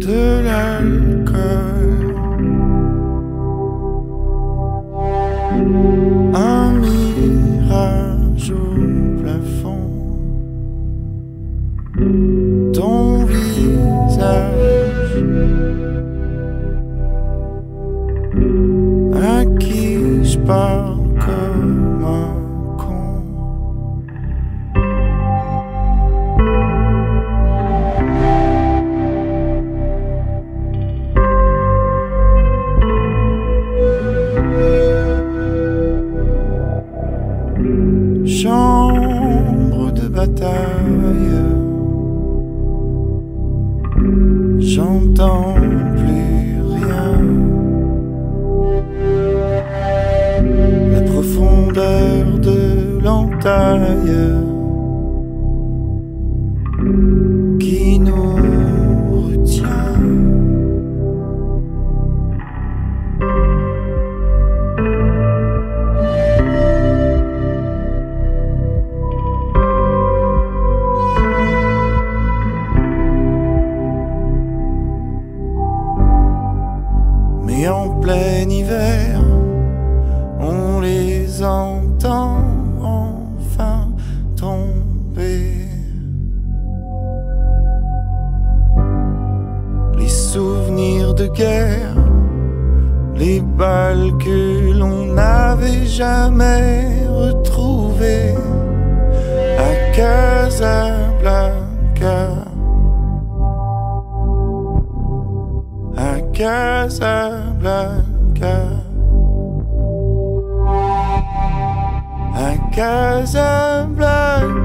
de l'alcool, un mirage au plafond, ton visage à qui je parle comme un con. Chambre de bataille, j'entends plus rien. La profondeur de l'entaille qui nous retient. Mais en plein hiver, on les entend enfin tomber. Les souvenirs de guerre, les balles que l'on n'avait jamais retrouvées à Casablanca. À Casablanca, à Casablanca.